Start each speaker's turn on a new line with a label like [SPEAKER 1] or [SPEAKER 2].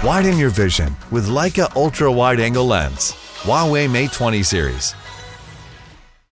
[SPEAKER 1] Widen your vision with Leica ultra-wide-angle lens. Huawei Mate 20 series.